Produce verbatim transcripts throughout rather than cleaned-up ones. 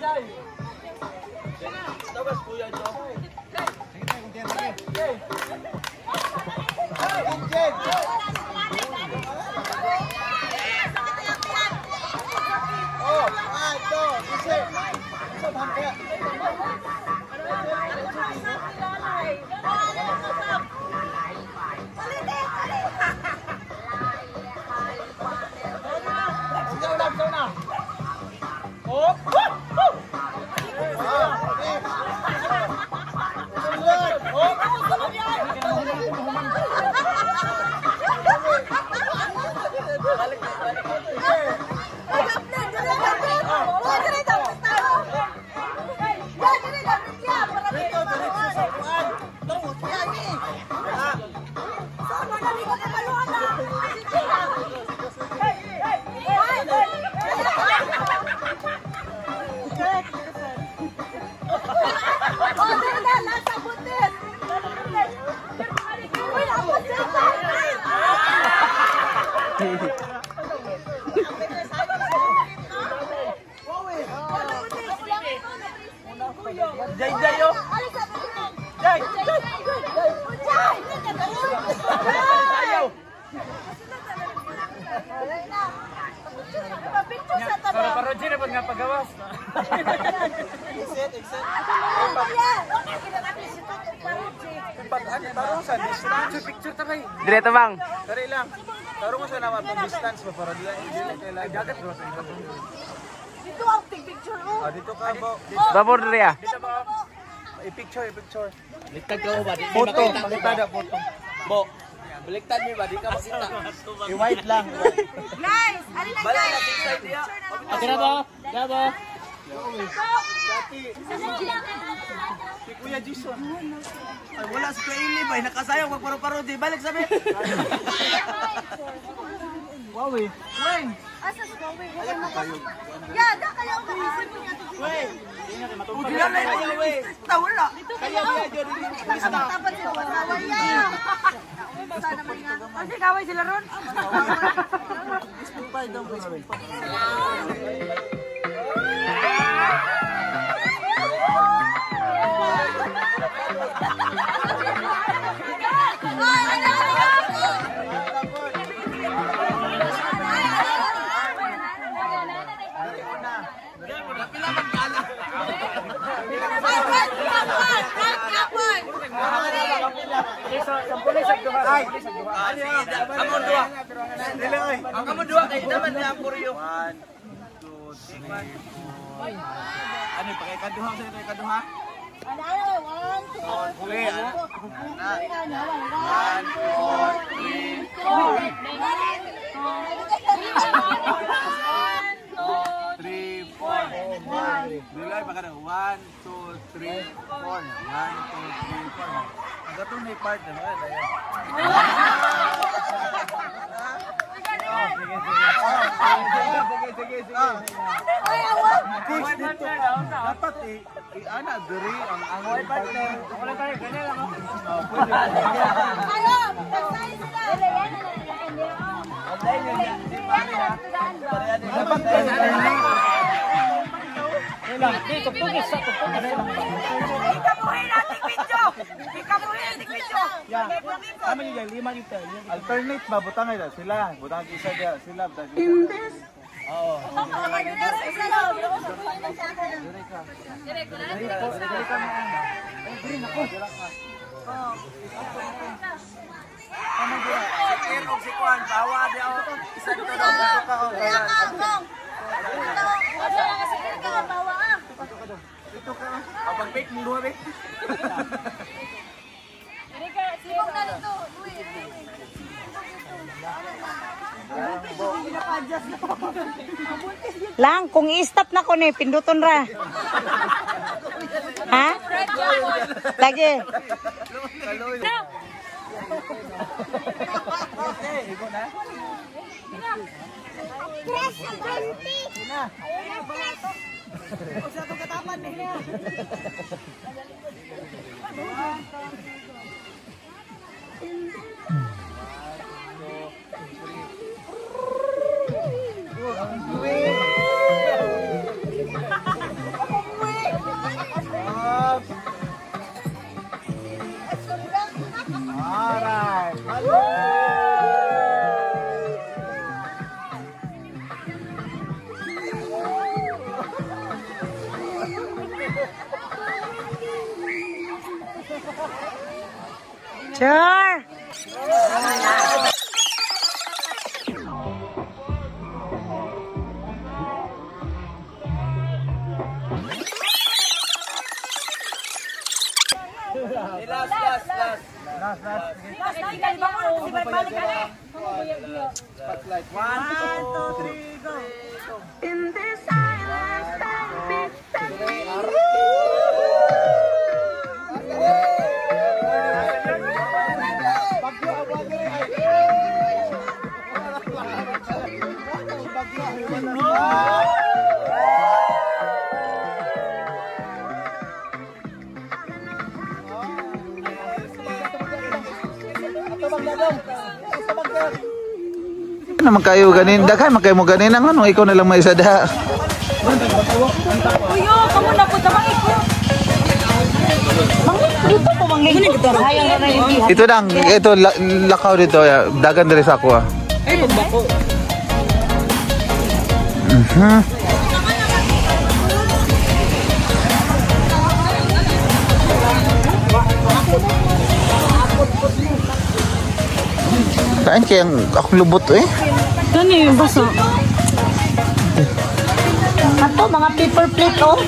Tabas kuya ito. Oh, ah, ito. Isi. Isang hangkaya. Sigaw na, sigaw na. Oh! Jay, Jay, yo! Jay! Jay! Ayaw! Para para Jay na nga pagawas. Exit, exit. Tarong sa distance. Picture taray. Direto bang? Taray lang. Tarong sa naman pang distance ba para dila kailangan dagat bro. Dito ang picture mo. Ah, dito ka bo. Babor Ria. Dito ba? I-picture, i-picture. Baliktad ka mo ba? Di Foto, makita na foto. Bo, baliktad mo ba? Di ka makita. I-white lang. Guys, alin na Bala guys. natin sa idea. Ate na ba? Na ba? Dati, si Kuya Jason. Ay, wala si Kuya Ili ba? Nakasayaw, magparo-paro. Di balik sabi. Wow eh. Weng! Asa sa gawi? Ya, da kayo ang kaisip mo niya. Weng! Hindi na lang yung eh. Wala. Kaya biya dyan rin. Tapat sila sa kaway ya. Sana man nga. Kasi kaway sila ron. Pay daw, pay. Amon dua. Ang kamon dua kay naman ni Ampurio. One, two, three, four. Ano, pakay kaduha sa ito, kaduha? Ano, one, two, three. one, two, three, four. Three, four. Bilay, baka na. One, two, three, four. One, two, three, four. Ang gatong may part na mga. Sige, sige, sige. Ay, awan. Dapat eh, i-ana, diri ang ang white partner. Wala tayo, ganyan lang ako. Ayo, pagsayin sila. Dapat eh, Tugis sa tugis. Ikamuhin nating video. Ikamuhin nating video. kami nila, lima dito. Alternate ba, butang nila sila. Butang isa dia, sila. Oo. Si Kuan, bawa dia. Isa dito daw ka. Ito ka. Abang bake mo duha be. Sibog na dito. Lang, kung i-stop na ko ni, pinduton ra. Ha? Lagi. Tres ang twenty. Sa to katapan ni. Ang Sure. Last, last, last. Last, last. Spotlight. One, two, three, go. In this silence, time naman kayo ganin, daghan man kayo mo ganin ang ano, ikaw na lang may isa daha. Uyo, kamu na po sa mga iko. Dito po mang lingkod dito. Hayang na rin. Ito lang, ito la, lakaw dito, ya. Dagan diri sa ako ah. Ay, magbako. Mhm. Kain kayang akong lubot eh. Gani yung baso. Ato, mga paper plate, oh.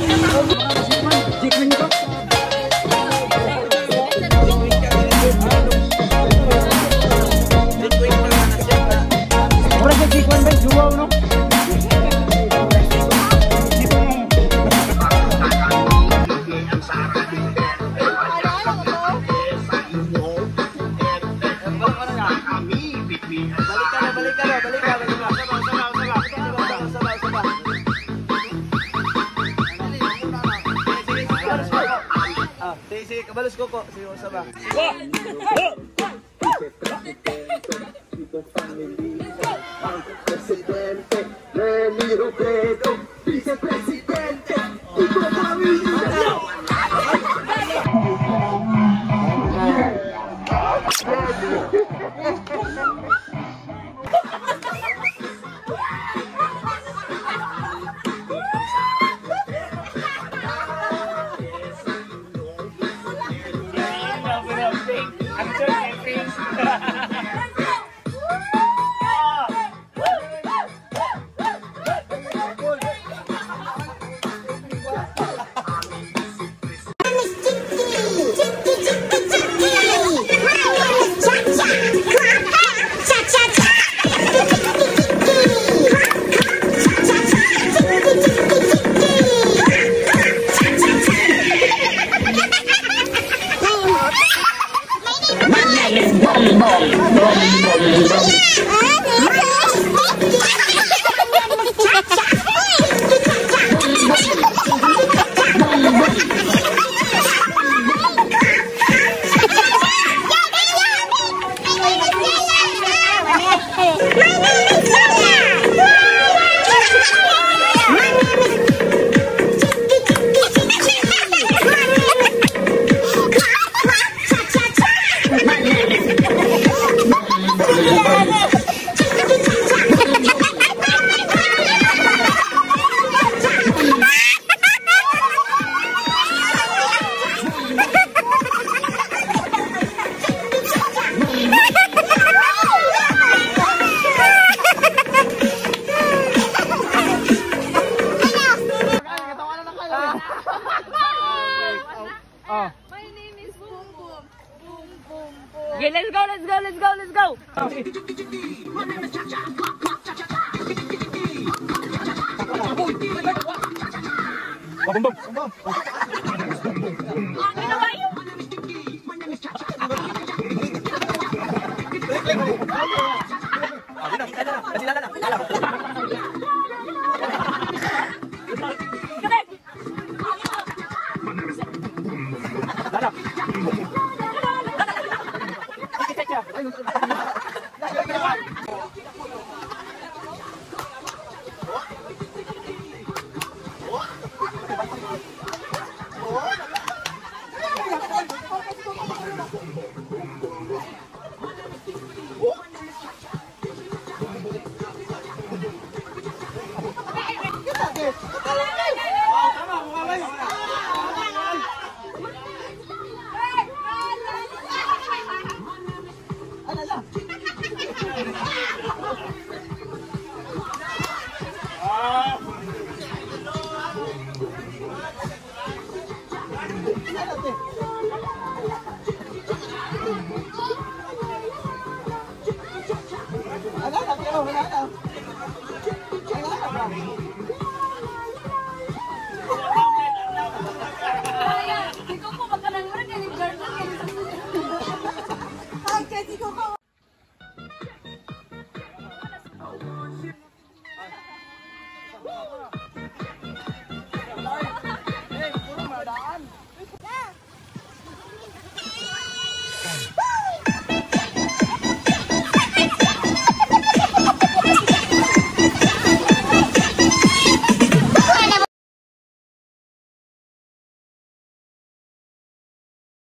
Mura sa jikwan ba? Juwaw, no? Balik ka na, balik ka na, balik ka na. Sabaw, sabaw, sabaw. Sabaw, sabaw, sabaw. Ah, sige, sige, kabalos ko ko. Sige, sabaw. My name is Boom Boom. Boom Boom Boom. Okay, let's go, let's go, let's go, let's go. Ikaw po magkanang mo rin kayo ni Jordan. Ay, kasi ko ko.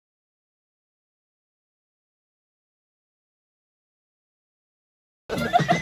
Ha